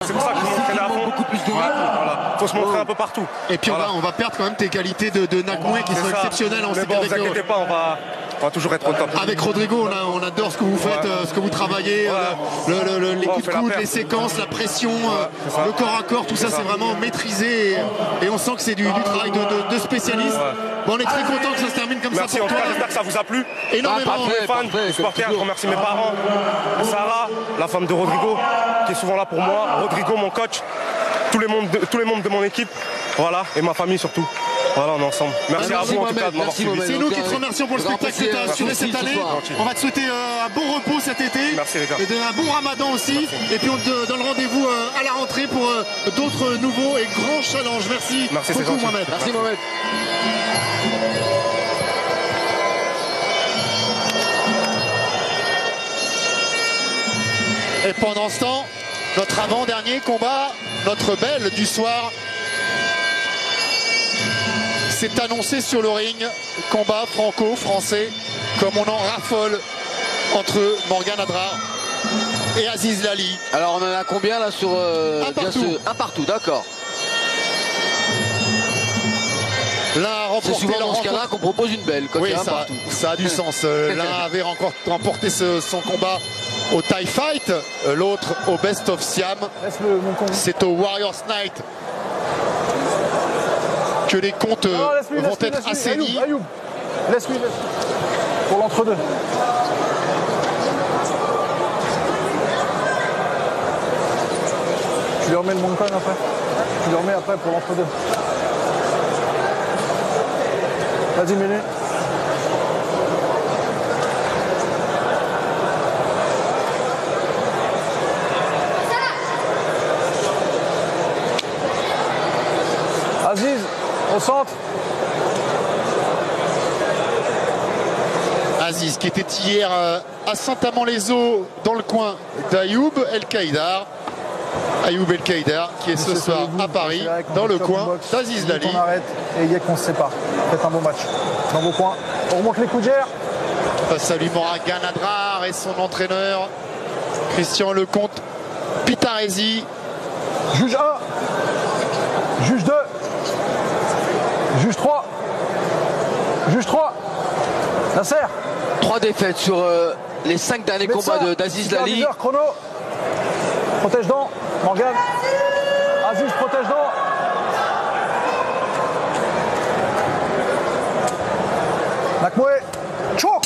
C'est pour ça que je m'entraîne à fond. Beaucoup plus de rythme. Voilà. Faut se montrer un peu partout. Et puis voilà. on va perdre quand même tes qualités de Nakmoué qui sont exceptionnelles. Mais bon, vous inquiétez pas, on va toujours être au top. Avec Rodrigo, on adore ce que vous faites, ce que vous travaillez, les coups de coude, les séquences, la pression, le corps à corps, tout ça, c'est vraiment maîtrisé et on sent que c'est du travail de spécialiste. Bon, on est très content que ça se termine comme merci, ça pour toi. J'espère que ça vous a plu. Énormément. Les fans, les supporters, je remercie mes parents, Sarah, la femme de Rodrigo, qui est souvent là pour moi, Rodrigo, mon coach, tous les membres de mon équipe, voilà, et ma famille surtout. Voilà, on est ensemble. Merci à vous en tout cas de m'avoir suivi. C'est nous qui te remercions pour le spectacle que tu as assuré cette année. On va te souhaiter un bon repos cet été. Merci les gars. Et un bon ramadan aussi. Et puis on te donne rendez-vous à la rentrée pour d'autres nouveaux et grands challenges. Merci beaucoup Mohamed. Merci Mohamed. Et pendant ce temps, notre avant-dernier combat, notre belle du soir, s'est annoncé sur le ring. Combat franco-français, comme on en raffole entre Morgan Adrar et Aziz Lali. Alors on en a combien là sur un partout, d'accord. C'est souvent dans ce cas-là qu'on propose une belle. Quand oui, il y a un partout. Ça a du sens. L'un avait remporté son combat au Thai Fight, l'autre au Best of Siam. C'est au Warriors Night que les comptes vont être assainis. Ayoub. Laisse-lui. Pour l'entre-deux. Tu lui remets le Moncon après. Tu lui remets après pour l'entre-deux. Vas-y, mets-lui. Aziz, au centre. Aziz qui était hier à Saint-Amand-les-Eaux dans le coin d'Ayoub El-Kaïdar. Ayoub El-Kaïdar qui est ce soir à Paris dans le coin d'Aziz Lali. On arrête et Yek on se sépare. Faites un bon match. Dans vos coins. On remonte les cougères. Face à lui Morgan Adrar et son entraîneur Christian Lecomte Pitaresi. Juge 1. Juge 2. Juge 3. Juge 3. Nasser. 3 défaites sur les 5 derniers combats d'Aziz Lali. Chrono. Protège dents. Morgan. Aziz, protège dents. Nakmoué. Choc.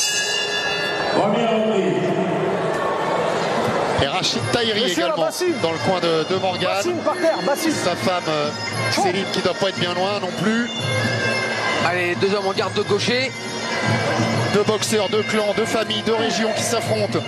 Et Rachid Tahiri également dans le coin de Morgan. Bassine par terre. Bassine. Sa femme Céline qui ne doit pas être bien loin non plus. Allez, 2 hommes en garde de gaucher. 2 boxeurs, 2 clans, 2 familles, 2 régions qui s'affrontent.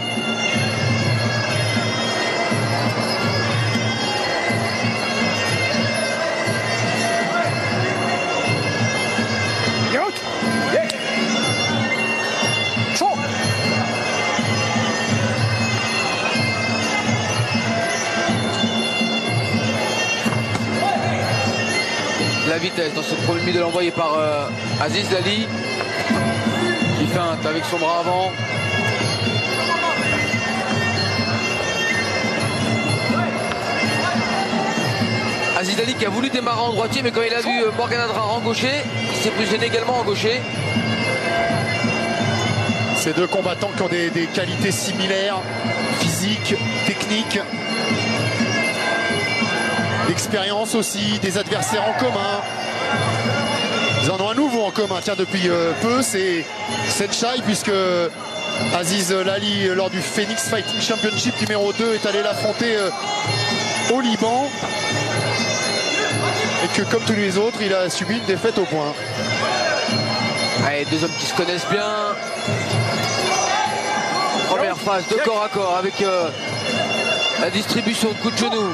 La vitesse dans ce premier middle envoyé par Aziz Lali qui feinte avec son bras avant. Aziz Lali qui a voulu démarrer en droitier, mais quand il a vu Morgan Adrar en gaucher, il s'est positionné également en gaucher. Ces 2 combattants qui ont des qualités similaires, physiques, techniques, d'expérience aussi, des adversaires en commun. Ils en ont un nouveau en commun, tiens, depuis peu, c'est Senchai, puisque Aziz Lali, lors du Phoenix Fighting Championship numéro 2, est allé l'affronter au Liban. Et que, comme tous les autres, il a subi une défaite au point. Allez, 2 hommes qui se connaissent bien. Première phase de corps à corps avec la distribution de coups de genou.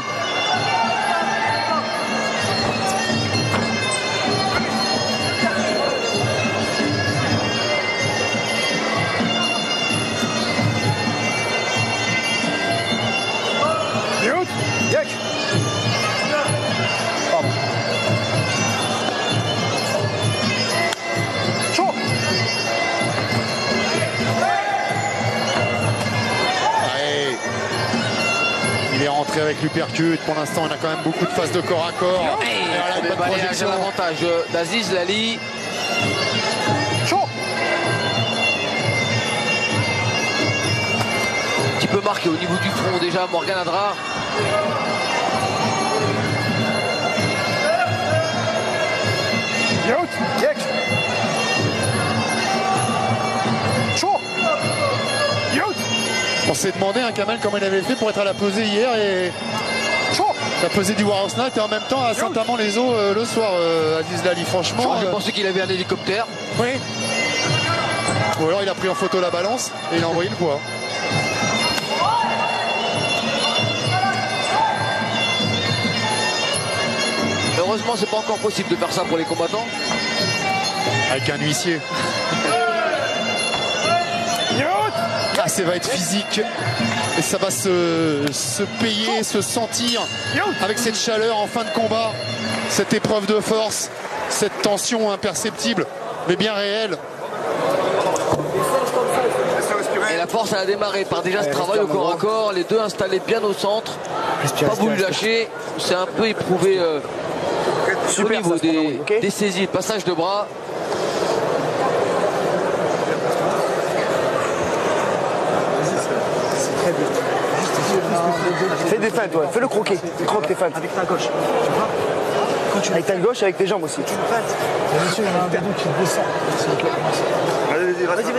Yek. Pardon. Chaud. Allez. Il est rentré avec l'uppercut. Pour l'instant, on a quand même beaucoup de phases de corps à corps. Et voilà, une le bonne balayage à projection. l'avantage d'Aziz Lali. Chaud. Un petit peu marqué au niveau du front déjà, Morgan Adrar. Yaout. Yek. Chaud. Yaout. On s'est demandé, hein, Kamel, comment il avait fait pour être à la pesée hier et Chaud. la pesée du Warriors Night et en même temps à Saint-Amand-les-Eaux le soir, Aziz Lali. Franchement, Je pensais qu'il avait un hélicoptère. oui. Ou alors il a pris en photo la balance et il a envoyé le poids. Heureusement, c'est pas encore possible de faire ça pour les combattants. Avec un huissier. Ah, ça va être physique et ça va se payer, se sentir avec cette chaleur en fin de combat, cette épreuve de force, cette tension imperceptible mais bien réelle. Et la force, elle a démarré par déjà ce travail au corps à corps, les deux installés bien au centre, pas voulu lâcher, c'est un peu éprouvé au niveau des saisies, de passage de bras. Fais des feintes, ouais. Fais le croquer. Croque tes feintes. Avec ta gauche. Tu vois quand tu Avec ta gauche et avec tes jambes aussi. tu le feintes. Monsieur, il y en a un des deux qui descend. Vas-y.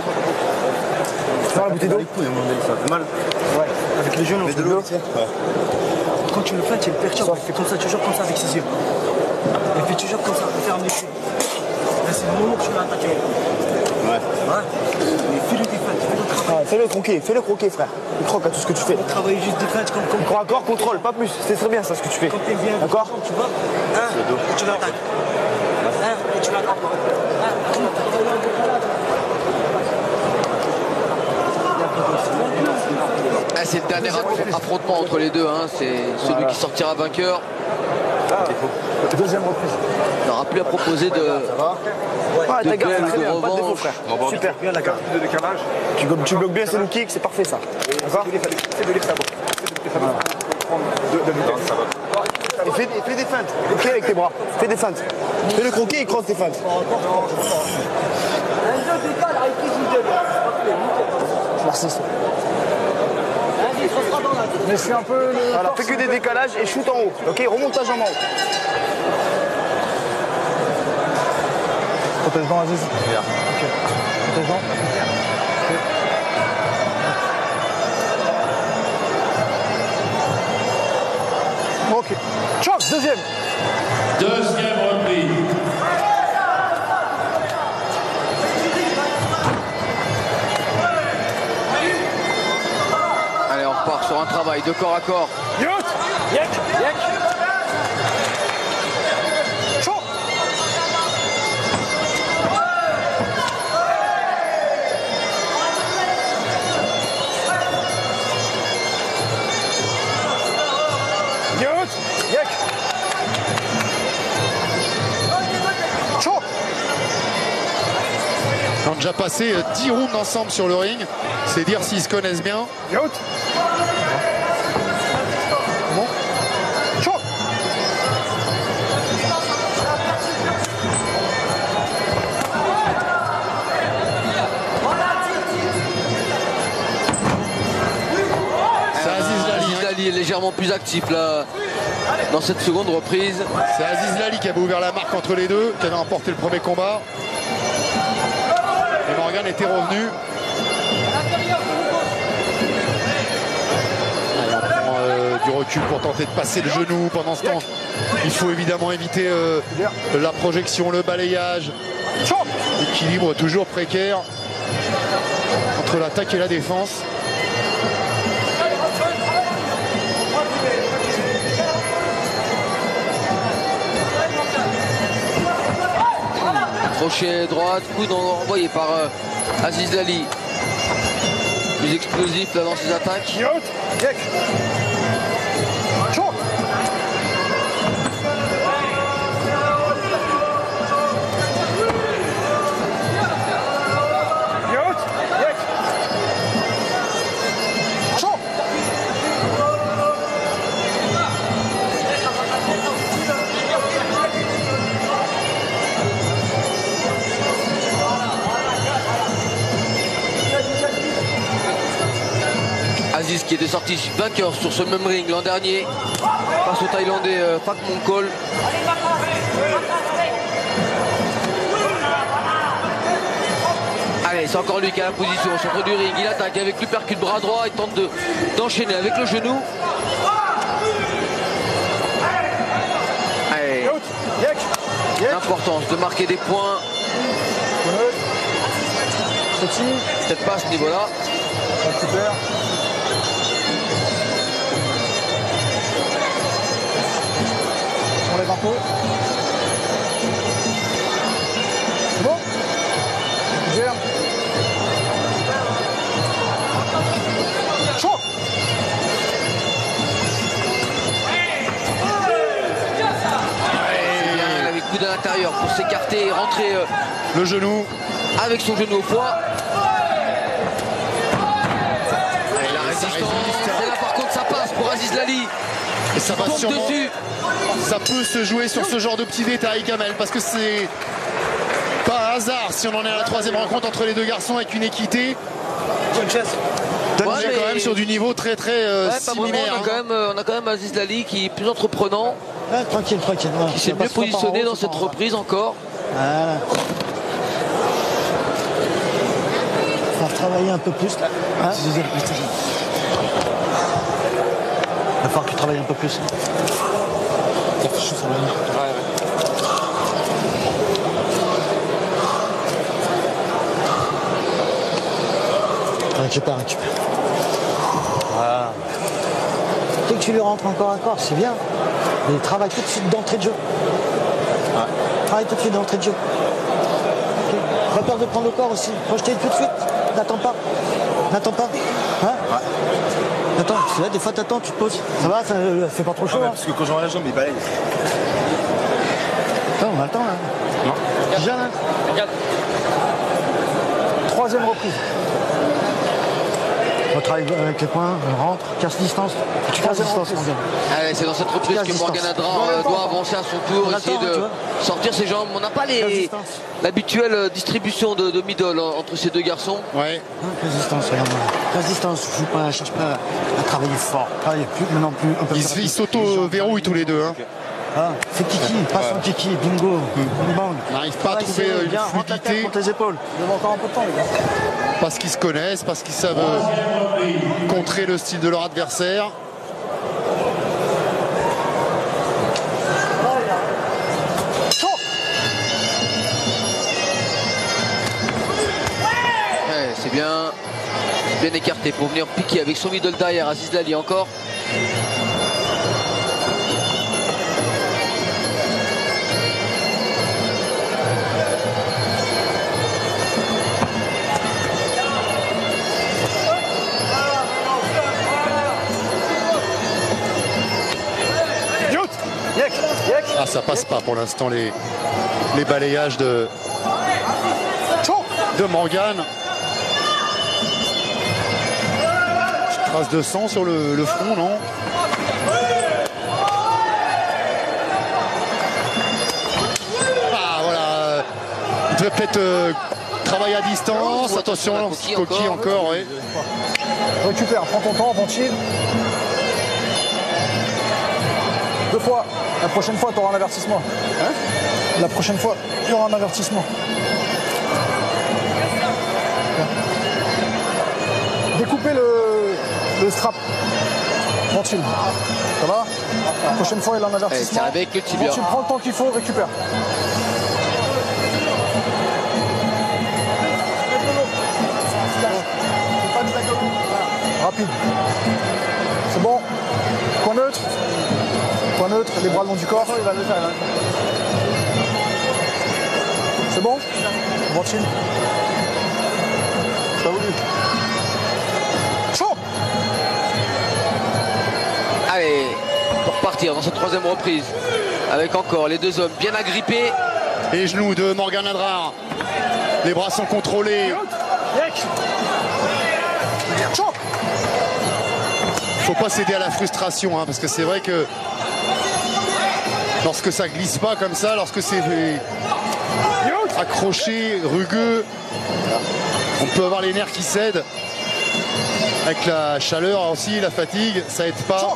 Tu prends la bouteille d'eau. Ça fait mal. Ouais. Avec les genoux. De l'eau. Quand tu le feintes, tu le perturbes. Il fait comme ça, toujours comme ça avec ses yeux. Il fait toujours comme ça. Il ferme les yeux. Là, c'est le moment que tu vas attaquer. Ouais. Mais fais-le des feintes. Fais le travail. Fais le croquer, frère. Il croque à tout ce que tu fais. Travailler juste des feintes comme Corps à corps, contrôle, pas plus. C'est très bien ça ce que tu fais. quand t'es bien. D'accord. Tu vois et tu l'attaques. Et tu l'attaques. Ah, c'est le dernier affrontement entre les deux, hein. C'est celui qui sortira vainqueur. Deuxième reprise. Il n'aura plus à proposer de Ouais, ta garde, duel, c'est très de bien. Pas de défaut, revanche. frère. Super. Bien la carte. Tu bloques bien ces low kicks, c'est parfait ça. D'accord. Et fais des feintes. Ok, avec tes bras. Fais des feintes. Fais le croquer et croque tes feintes. Merci. Mais c'est un peu le. Voilà, fais que des décalages et shoot en haut. Ok, remonte ta jambe en haut. Protège dans Aziz. Ok. Protège dans. Ok. Choc, deuxième. Deuxième reprise. Allez, on repart sur un travail de corps à corps. Yek. Chaud. Yek. Chaud. On a déjà passé 10 rounds ensemble sur le ring. C'est dire s'ils se connaissent bien. Yaout. Bon. Chaud. C'est Aziz Lali. Aziz Lali est légèrement plus actif là dans cette seconde reprise. C'est Aziz Lali qui avait ouvert la marque entre les deux, qui avait remporté le premier combat. Et Morgan était revenu. Allez, on prend du recul pour tenter de passer le genou. Pendant ce temps, il faut évidemment éviter la projection, le balayage. Équilibre toujours précaire entre l'attaque et la défense. Crochet droite, coude envoyé par Aziz Lali. Plus explosif là dans ses attaques. Yaout. Yek. Chaud. Yaout. Yek. Chaud. qui était sorti vainqueur sur ce même ring l'an dernier face au Thaïlandais Phak Mongkol. Allez, c'est encore lui qui a la position au centre du ring. Il attaque avec l'uppercut bras droit. Il tente d'enchaîner avec le genou. Allez. L'importance de marquer des points. Peut-être pas à ce niveau-là. Super. On lève un peu. C'est bon? Gère. Chaud. Il avait le coude à l'intérieur pour s'écarter et rentrer le genou avec son genou au foie. Et la résistance. Et là par contre ça passe pour Aziz Lali. Et ça va sûrement, dessus. ça peut se jouer sur ce genre de petits détails, Kamel, parce que c'est pas un hasard si on en est à la troisième rencontre entre les deux garçons avec une équité. On est quand même sur du niveau très similaire. On a quand même Aziz Lali qui est plus entreprenant. Ouais, tranquille. Qui s'est mieux positionné dans cette reprise encore. Voilà. Il va travailler un peu plus. Hein, il va falloir que tu travailles un peu plus. Récupère. Voilà. Dès que tu lui rentres encore un corps, c'est bien. Mais travaille tout de suite d'entrée de jeu. Ouais. Travaille tout de suite d'entrée de jeu. Okay. Pas peur de prendre le corps aussi. Projeter tout de suite. N'attends pas. Hein ouais. Attends, parce que là, des fois, t'attends, tu te poses. Ça va, ça fait pas trop chaud. Ouais, hein. parce que quand j'en ai la jambe, il balaye. Attends, on a le temps, là. Non. Déjà, là. Troisième reprise. On travaille avec les points, on rentre, casse distance. Tu casses distance. Allez, c'est dans cette reprise que Morgan Adra doit avancer à son tour, essayer de sortir ses jambes. On n'a pas l'habituelle distribution de middle entre ces deux garçons. Ouais. Résistance, regarde. Résistance, cherche pas à travailler fort. Travaille plus, maintenant plus. Ils s'auto-verrouillent tous les deux. Hein. Ah, c'est kiki, passe en kiki, bingo, bang. On n'arrive pas à trouver une fluidité. Contre les épaules. Il y a encore un peu de temps, les gars. Parce qu'ils se connaissent, parce qu'ils savent contrer le style de leur adversaire. Ouais, c'est bien écarté pour venir piquer avec son middle derrière Aziz Lali encore. Ah, ça passe pas pour l'instant les balayages de Morgan. Petite trace de sang sur le front, non? Ah voilà, il devait peut-être travailler à distance. Attention, coquille encore, oui. Récupère, prends ton temps, ventile. 2 fois. La prochaine fois, tu auras un avertissement. Hein? La prochaine fois, tu auras un avertissement. Découpez le strap. Ventile. Ça va? La prochaine fois, il a un avertissement. Avec le tibia. Ventile, prends le temps qu'il faut, récupère. Rapide. C'est bon. Point neutre. Point neutre, les bras le long du corps. Il va le faire. C'est bon? Ventile. Pas voulu. Chaud. Allez, pour repartir dans cette troisième reprise. Avec encore les deux hommes bien agrippés. Les genoux de Morgan Adra. Les bras sont contrôlés. Chaud. Faut pas céder à la frustration, hein, parce que c'est vrai que lorsque ça glisse pas comme ça, lorsque c'est accroché, rugueux, on peut avoir les nerfs qui cèdent. Avec la chaleur aussi, la fatigue, ça aide pas.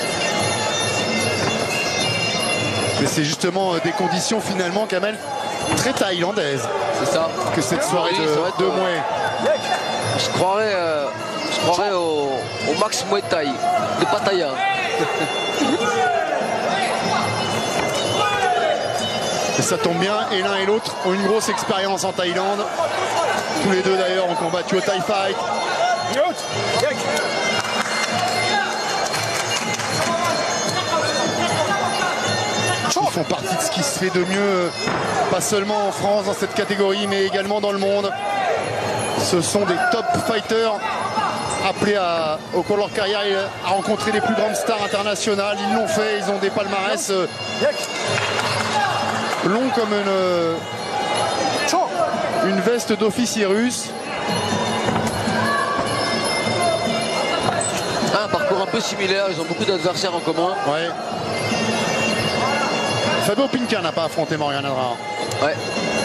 Mais c'est justement des conditions finalement, Kamel, très thaïlandaises. C'est ça. Que cette soirée de Muay. Je croirais au Max Muay Thai de Pattaya. Et ça tombe bien, et l'un et l'autre ont une grosse expérience en Thaïlande. Tous les deux d'ailleurs ont combattu au Thai Fight. Ils font partie de ce qui se fait de mieux, pas seulement en France dans cette catégorie, mais également dans le monde. Ce sont des top fighters appelés au cours de leur carrière à rencontrer les plus grandes stars internationales. Ils l'ont fait, ils ont des palmarès longs comme une veste d'officier russe. Un parcours un peu similaire, ils ont beaucoup d'adversaires en commun. Ouais. Fabio Pinca n'a pas affronté Morgan Adrar. Ouais.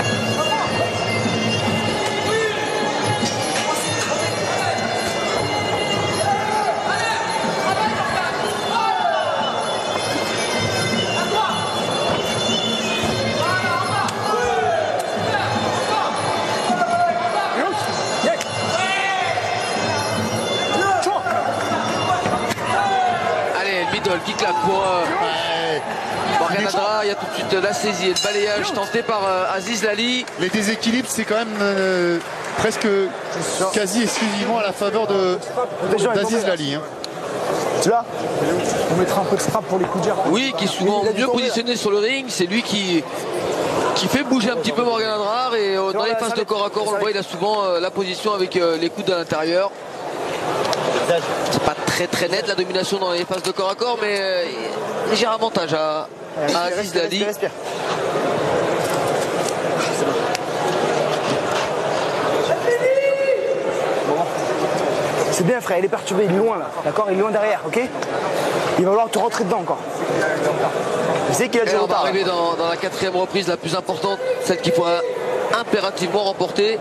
Allez, le middle qui claque pour Morgan Adrar. Il y a tout de suite la saisie et le balayage tenté par Aziz Lali. Les déséquilibres, c'est quand même presque quasi exclusivement à la faveur d'Aziz Lali. Hein. Tu l'as? On mettra un peu de strap pour les coups de gerbe. Oui, qui est souvent mieux positionné sur le ring. C'est lui qui fait bouger un petit peu Morgan Adrar. Et dans les phases de corps à corps, on le voit, il a souvent la position avec les coudes à l'intérieur. C'est pas très net la domination dans les phases de corps à corps, mais léger avantage à Aziz Lali. C'est bien frère, il est perturbé, il est loin là, d'accord? Il est loin derrière, ok? Il va falloir te rentrer dedans encore. Je sais qu'il a du retard. On va arriver dans la quatrième reprise la plus importante, celle qu'il faudra impérativement remporter.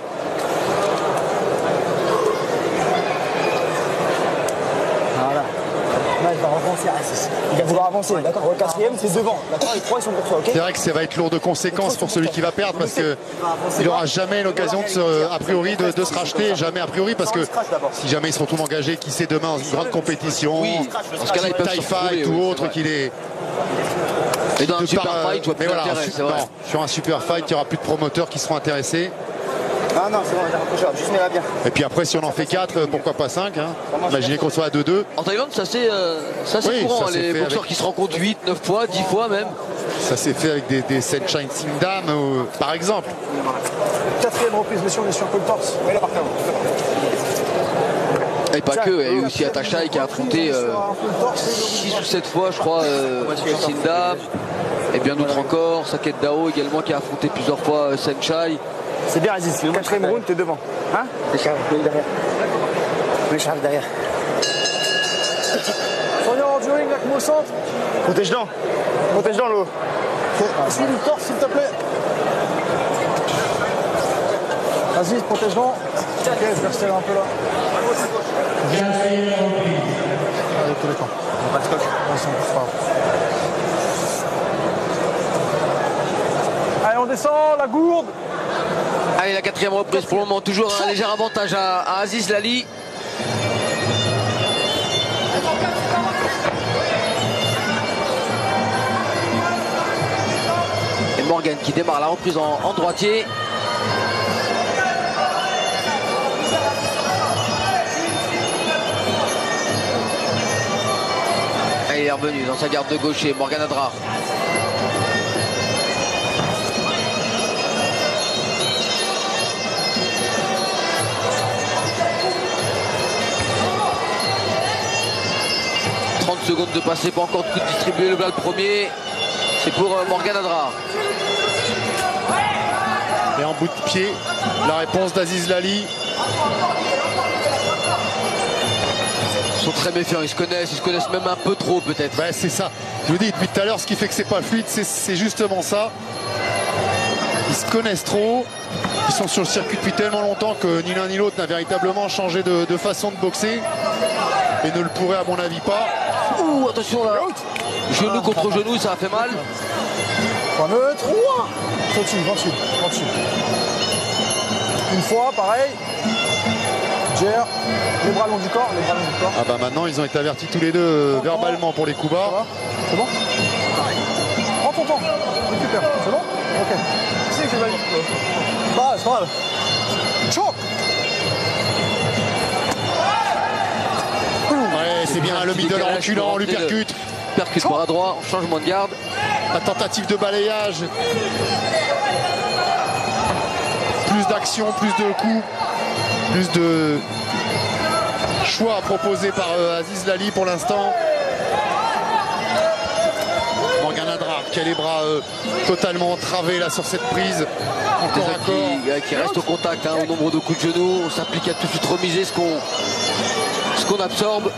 Voilà. Là, il va avancer. Il va vouloir avancer, d'accord? Le quatrième, c'est devant, d'accord? Les trois, ils sont pour toi, ok? C'est vrai que ça va être lourd de conséquences pour celui qui va perdre parce qu'il n'aura jamais l'occasion a priori de se racheter, jamais a priori, parce que si jamais il se retrouve engagé, qui sait demain dans une grande compétition, dans ce cas-là, ils peuvent Thai se retrouver, Fight ou autre, qu'il est. Et dans un super fight, tu vois plus d'intérêt, c'est vrai. Sur un super fight, il n'y aura plus de promoteurs qui seront intéressés. Ah non, c'est bon, juste mets-la bien. Et puis après, si on en fait 4, pourquoi pas 5 hein. Imaginez qu'on soit à 2-2. En Thaïlande, c'est assez courant, ça les boxeurs qui se rencontrent 8, 9 fois, 10 fois même. Ça s'est fait avec des Sunshine Singdam, par exemple. Quatrième reprise, messieurs, on est sur un peu le torse. Oui, là, parfait. Et pas que, il y a eu aussi Atachai qui a affronté 6 ou 7 fois, je crois, Sindam. Et bien d'autres encore. Saket Dao également qui a affronté plusieurs fois Senchai. C'est bien Aziz, le quatrième round, t'es devant. Hein? Derrière. Oui, derrière. Sonia en du ring, Lakmo au centre. Protège dans l'eau. Suis le torse, s'il te plaît. Aziz, protège dans. Ok, je vais rester un peu là. Allez, tous les temps. On va pas scotch. Allez, on descend, la gourde. Allez, la quatrième reprise pour le moment, toujours un léger avantage à Aziz Lali. Et Morgan qui démarre la reprise en droitier. Et il est revenu dans sa garde de gaucher, Morgan Adrar. Secondes de passer, pas encore de coup de distribuer. Le bras le premier, c'est pour Morgan Adrar. Et en bout de pied, la réponse d'Aziz Lali. Ils sont très méfiants, ils se connaissent même un peu trop peut-être. Ouais, c'est ça. Je vous dis depuis tout à l'heure, ce qui fait que c'est pas fluide, c'est justement ça. Ils se connaissent trop. Ils sont sur le circuit depuis tellement longtemps que ni l'un ni l'autre n'a véritablement changé de façon de boxer. et ne le pourrait à mon avis pas. Ouh, attention là. Genou contre genou, ça a fait mal. 3 neutres. Va dessus. Une fois, pareil. Gère. Les bras long du corps. Ah bah maintenant ils ont été avertis tous les deux verbalement pour les coups bas. C'est bon? Prends ton temps. Récupère. C'est bon? Ok. C'est que c'est pas grave. Choc. Ouais, c'est bien le middle reculant, lui percute. Percute bras droit, changement de garde. La tentative de balayage. Plus d'action, plus de coups, plus de choix proposés par Aziz Lali pour l'instant. Morgan Adrar qui a les bras totalement entravés là sur cette prise. Encore à corps. Qui reste au contact au nombre de coups de genoux. On s'applique à tout de suite remiser ce qu'on absorbe.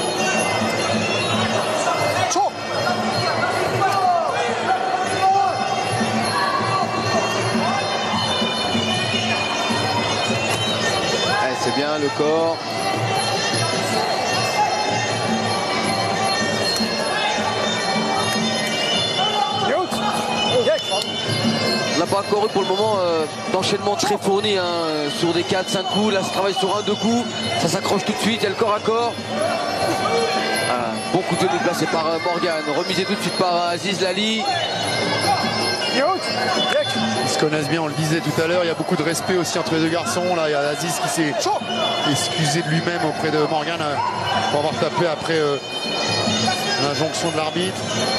C'est bien le corps. On n'a pas encore eu pour le moment d'enchaînement très fourni sur des 4-5 coups. Là, ça travaille sur 1-2 coups. Ça s'accroche tout de suite. Il y a le corps à corps. Bon coup de genou placé par Morgan. Remisé tout de suite par Aziz Lali. Ils se connaissent bien, on le disait tout à l'heure. Il y a beaucoup de respect aussi entre les deux garçons. Là, il y a Aziz qui s'est excusé de lui-même auprès de Morgan pour avoir tapé après l'injonction de l'arbitre.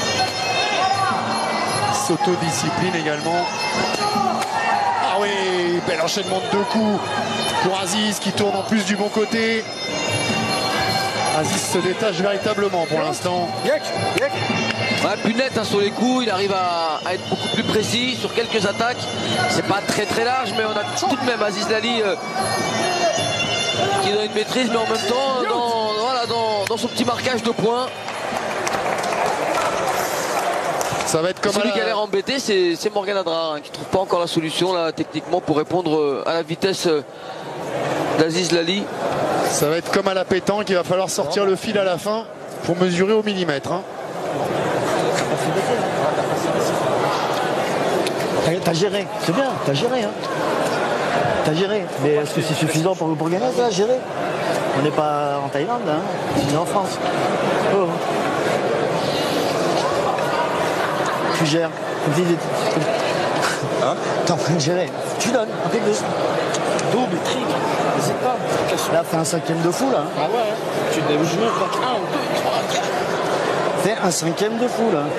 S'autodiscipline également. Ah oui, bel enchaînement de 2 coups pour Aziz qui tourne en plus du bon côté. Aziz se détache véritablement pour l'instant. Ouais, plus net sur les coups, il arrive à être beaucoup plus précis sur quelques attaques. C'est pas très large, mais on a tout de même Aziz Lali qui donne une maîtrise, mais en même temps dans son petit marquage de points. Ça va être comme celui qui a l'air embêté, c'est Morgan Adrar qui trouve pas encore la solution là techniquement pour répondre à la vitesse d'Aziz Lali. Ça va être comme à la pétanque, il va falloir sortir le fil à la fin pour mesurer au millimètre. T'as géré, c'est bien, t'as géré. T'as géré, mais est-ce que c'est suffisant pour gagner? T'as géré. On n'est pas en Thaïlande, on est en France. Oh. Tu gères. T'es en train de gérer. Tu donnes, un peu de double, triple. N'hésite pas. Là, fais un 5e de fou, là. Ah ouais, tu devais jouer 1, 2, 3, 4. Fais un 5e de fou, là.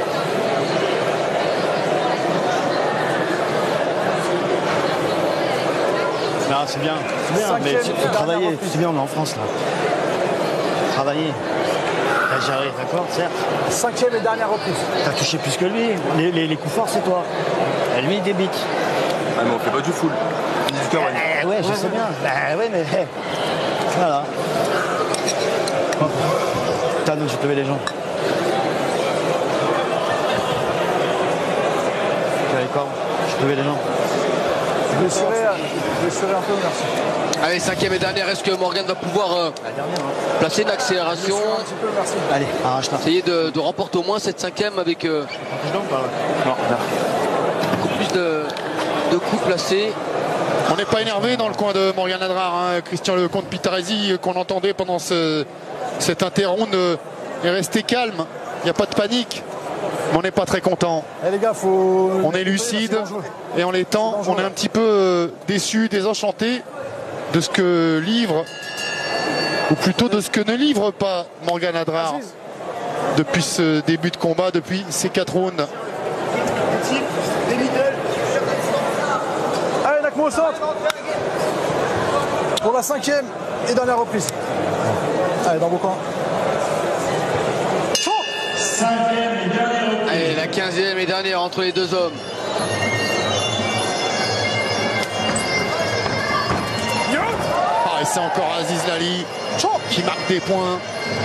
Non, c'est bien. C'est bien, mais il faut travailler. C'est bien, on est en France, là. Travailler. T'as géré, d'accord, certes. 5e et dernière reprise. T'as touché plus que lui. Les coups forts, c'est toi. Et lui, il débite. Ah, mais on fait pas du full. Ouais, je sais bien. Bah ouais, mais voilà. T'as donc, je te lever les jambes. Tu as les cordes, je te lever les jambes. Je vais serrer un peu, merci. Allez, 5e et dernière, est-ce que Morgan va pouvoir placer une accélération? Un petit peu, merci. Allez, arrache-la. Essayer de remporter au moins cette 5e avec beaucoup plus de coups placés. On n'est pas énervé dans le coin de Morgan Adrar. Christian Lecomte Pitaresi qu'on entendait pendant cet interround est resté calme. Il n'y a pas de panique. Mais on n'est pas très content. Les gars, on est lucide et en l'étant, on est un petit peu déçu, désenchanté de ce que livre, ou plutôt de ce que ne livre pas Morgan Adrar depuis ce début de combat, depuis ces 4 rounds. Allez, Nakmo au centre pour la 5e et dernière reprise. Allez, dans vos camps. Allez, la 15e et dernière entre les deux hommes. Et c'est encore Aziz Lali qui marque des points.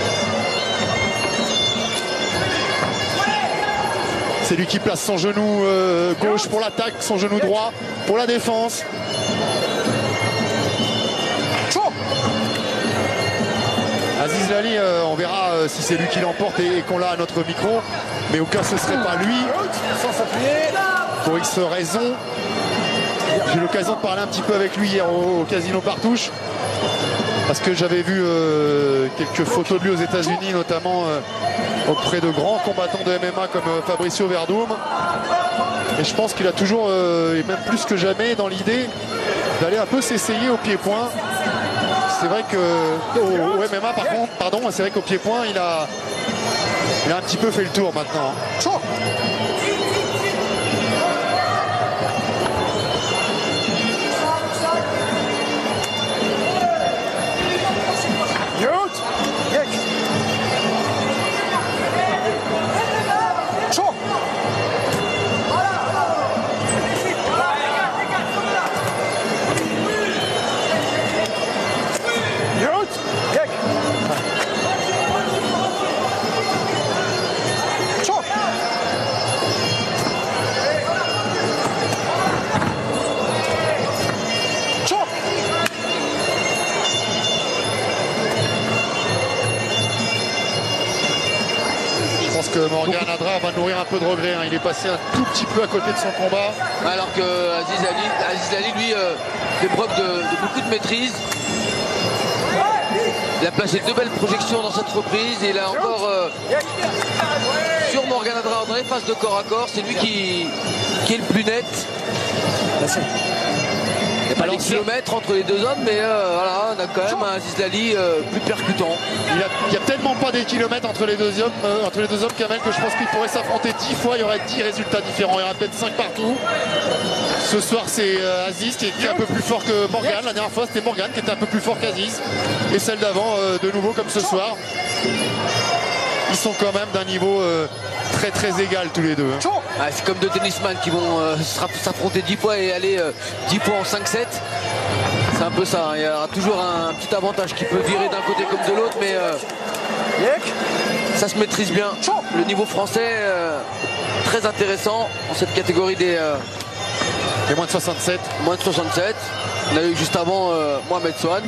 C'est lui qui place son genou gauche pour l'attaque, son genou droit pour la défense. Aziz Aziz Lali, on verra si c'est lui qui l'emporte et qu'on l'a à notre micro. Mais au cas où ce ne serait pas lui, Sans s'appuyer. pour X raisons. J'ai eu l'occasion de parler un petit peu avec lui hier au Casino Partouche. Parce que j'avais vu quelques photos de lui aux États-Unis, notamment auprès de grands combattants de MMA comme Fabricio Werdum. Et je pense qu'il a toujours, et même plus que jamais, dans l'idée d'aller un peu s'essayer au pied-point. C'est vrai que au MMA, par contre, pardon, c'est vrai qu'au pied-point, il a un petit peu fait le tour maintenant. Morgan Adra va nourrir un peu de regret, hein. Il est passé un tout petit peu à côté de son combat. Alors que Aziz Ali lui, fait preuve de beaucoup de maîtrise. Il a placé 2 belles projections dans cette reprise et il a encore sur Morgan Adra dans les phases de corps à corps. C'est lui qui est le plus net. Il n'y a pas des kilomètres entre les deux hommes, mais voilà, on a quand même un Aziz Lali plus percutant. Il n'y a tellement pas des kilomètres entre les deux hommes, Kamel, que je pense qu'il pourrait s'affronter 10 fois. Il y aurait 10 résultats différents. Il y aurait peut-être 5 partout. Ce soir, c'est Aziz qui est un peu plus fort que Morgan. La dernière fois, c'était Morgan qui était un peu plus fort qu'Aziz. Et celle d'avant, de nouveau, comme ce soir. Ils sont quand même d'un niveau très très égal tous les deux. Hein. Ah, c'est comme deux tennisman qui vont s'affronter 10 fois et aller 10 fois en 5-7. C'est un peu ça. Il y aura toujours un petit avantage qui peut virer d'un côté comme de l'autre, mais ça se maîtrise bien. Le niveau français, très intéressant dans cette catégorie des moins de 67. Moins de 67. On a eu juste avant Mohamed Sohan.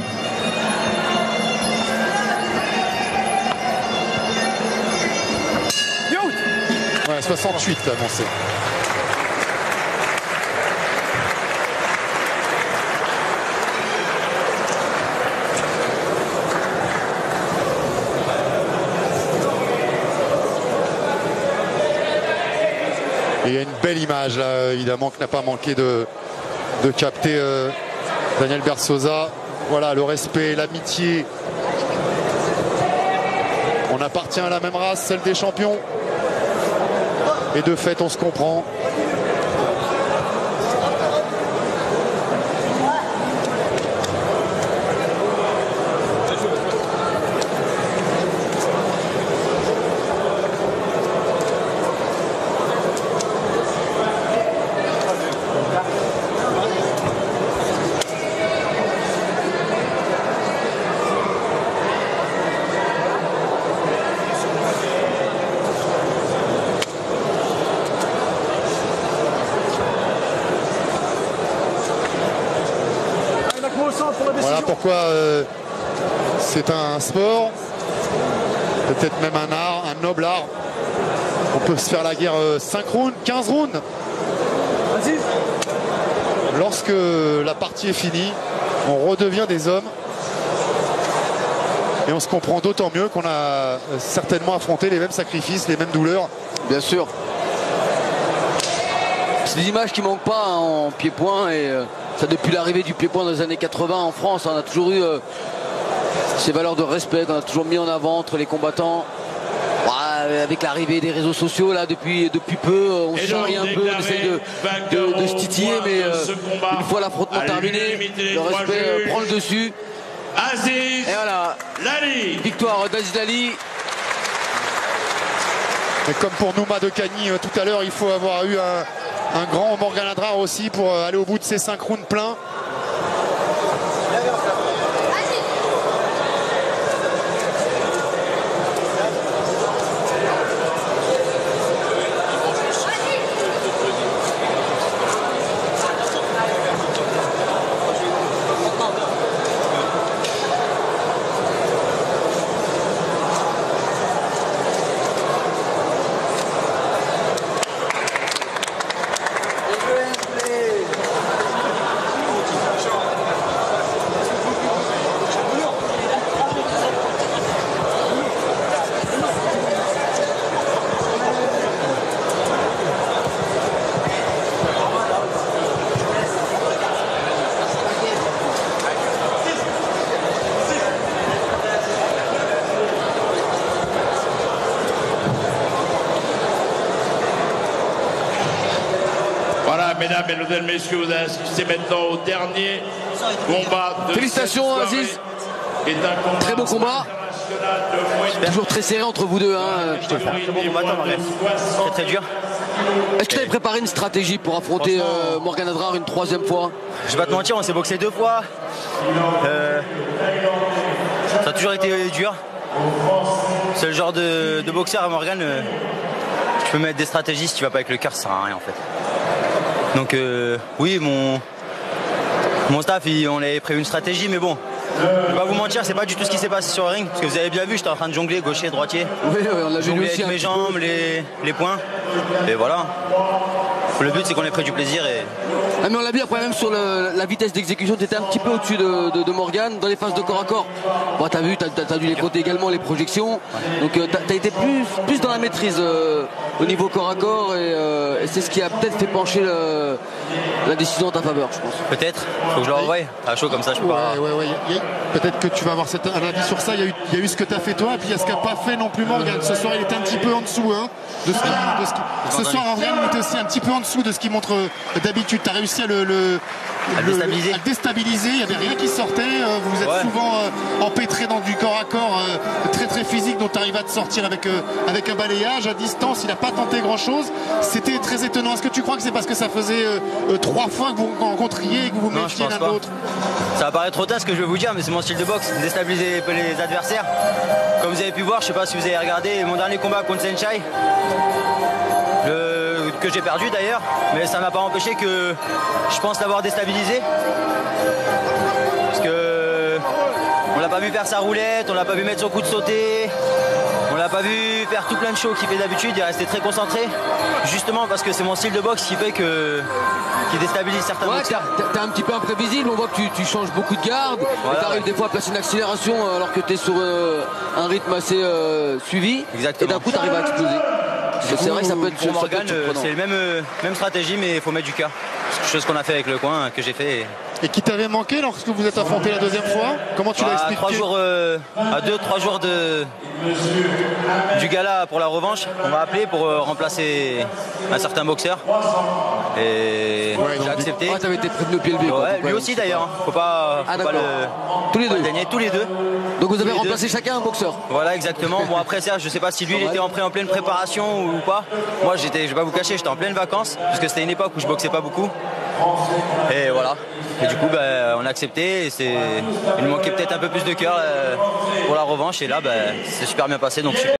Ouais, 68 avancé. Et il y a une belle image là, évidemment, que n'a pas manqué de capter Daniel Bersosa. Voilà, le respect, l'amitié. On appartient à la même race, celle des champions. Et de fait, on se comprend. Voilà pourquoi c'est un sport, peut-être même un art, un noble art. On peut se faire la guerre 5 rounds, 15 rounds. Lorsque la partie est finie, on redevient des hommes. Et on se comprend d'autant mieux qu'on a certainement affronté les mêmes sacrifices, les mêmes douleurs. Bien sûr. C'est des images qui ne manquent pas hein, en pied-point et ça depuis l'arrivée du pied-point dans les années 80 en France, on a toujours eu ces valeurs de respect qu'on a toujours mis en avant entre les combattants. Avec l'arrivée des réseaux sociaux là depuis peu, on se charrie un peu, on essaye de se titiller, mais une fois l'affrontement terminé, le respect prend le dessus. Aziz et voilà, Lali. Victoire d'Aziz Lali. Et comme pour Nouma de Cagny tout à l'heure, il faut avoir eu un grand Morgan Adrar aussi pour aller au bout de ces 5 rounds pleins. Voilà, mesdames, messieurs, vous assistez maintenant au dernier combat de félicitations Aziz. Très beau combat. Toujours très serré entre vous deux. Hein. Très bon combattant, très très dur. Est-ce que tu avais préparé une stratégie pour affronter Morgan Adrar une troisième fois? Je vais pas te mentir, on s'est boxé 2 fois. Ça a toujours été dur. C'est le genre de boxeur à Morgan. Tu peux mettre des stratégies, si tu vas pas avec le cœur, ça sert à rien en fait. Donc oui, mon staff, on avait prévu une stratégie, mais bon. Je vais pas vous mentir, c'est pas du tout ce qui s'est passé sur le ring, parce que vous avez bien vu, j'étais en train de jongler gaucher, droitier. Oui, on l'a vu aussi. Avec mes jambes, les poings, et voilà. Le but c'est qu'on ait pris du plaisir et... Ah, mais on l'a vu après même sur la vitesse d'exécution, tu étais un petit peu au-dessus de Morgan dans les phases de corps à corps. Bon, t'as vu, t'as dû les côtés également, les projections. Donc t'as été plus dans la maîtrise au niveau corps à corps et c'est ce qui a peut-être fait pencher la décision en ta faveur, je pense. Peut-être, faut que je le revoie. À chaud comme ça, je peux pas. Peut-être que tu vas avoir un avis sur ça. Il y a eu ce que tu as fait toi, et puis il y a ce qu'a pas fait non plus Morgan. Ce soir, il était un petit peu en dessous. Hein, ce soir, Morgan était aussi un petit peu en dessous de ce qu'il montre d'habitude. Tu as réussi à le déstabiliser. Il n'y avait rien qui sortait. Vous êtes souvent empêtré dans du corps à corps très très physique, dont tu arrives à te sortir avec un balayage à distance. Il n'a pas tenté grand chose. C'était très étonnant. Est-ce que tu crois que c'est parce que ça faisait 3 fois que vous rencontriez et que vous méfiez l'un de l'autre? Ça va paraître trop tard ce que je vais vous dire, mais c'est mon style de boxe, déstabiliser les adversaires. Comme vous avez pu voir, je sais pas si vous avez regardé mon dernier combat contre Senchai, que j'ai perdu d'ailleurs, mais ça m'a pas empêché que je pense l'avoir déstabilisé. Parce que on l'a pas vu faire sa roulette, on l'a pas vu mettre son coup de sauté, on l'a pas vu faire tout plein de shows qu'il fait d'habitude, il est resté très concentré, justement parce que c'est mon style de boxe qui fait qui déstabilise certains boxeurs. T'es un petit peu imprévisible, on voit que tu changes beaucoup de garde, tu arrives des fois à placer une accélération alors que tu es sur un rythme assez suivi. Exactement. Et d'un coup tu arrives à exploser. C'est vrai que ça peut être pour Morgan, c'est la même stratégie, mais il faut mettre du cœur. Chose qu'on a fait avec le coin, que j'ai fait. Et qui t'avait manqué lorsque vous êtes affronté la deuxième fois? Comment tu l'as expliqué? 3 jours, à 2-3 jours du gala pour la revanche, on m'a appelé pour remplacer un certain boxeur. Et j'ai accepté. T'avais été prévenu au pied levé. Lui aussi d'ailleurs, faut pas le... Tous les deux. Tous les deux. Donc vous avez remplacé chacun un boxeur. Voilà, exactement. Bon, après ça, je sais pas si lui il était en pleine préparation ou pas. Moi, je vais pas vous cacher, j'étais en pleine vacances, parce que c'était une époque où je boxais pas beaucoup. Et voilà. Et du coup, on a accepté. Et il nous manquait peut-être un peu plus de cœur pour la revanche. Et là, c'est super bien passé. Donc,